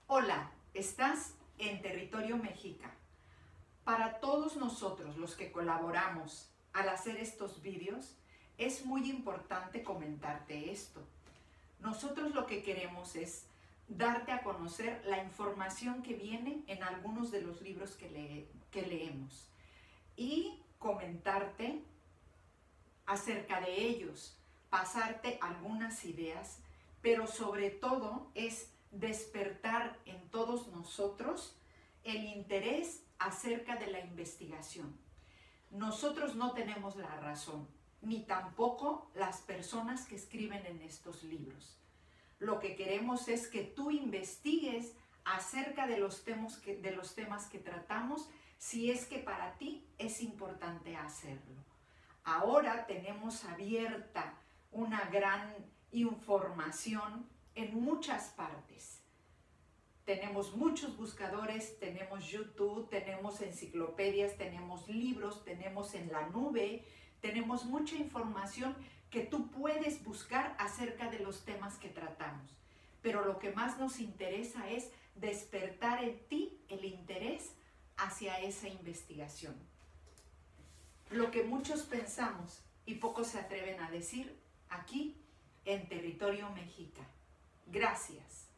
Hola, estás en Territorio Mexica. Para todos nosotros los que colaboramos al hacer estos vídeos, es muy importante comentarte esto. Nosotros lo que queremos es darte a conocer la información que viene en algunos de los libros que leemos y comentarte acerca de ellos, pasarte algunas ideas, pero sobre todo es despertar en todos nosotros el interés acerca de la investigación. Nosotros no tenemos la razón, ni tampoco las personas que escriben en estos libros. Lo que queremos es que tú investigues acerca de los temas que tratamos, si es que para ti es importante hacerlo. Ahora tenemos abierta una gran información en muchas partes. Tenemos muchos buscadores, tenemos YouTube, tenemos enciclopedias, tenemos libros, tenemos en la nube, tenemos mucha información que tú puedes buscar acerca de los temas que tratamos. Pero lo que más nos interesa es despertar en ti el interés hacia esa investigación. Lo que muchos pensamos y pocos se atreven a decir aquí en Territorio Mexica. Gracias.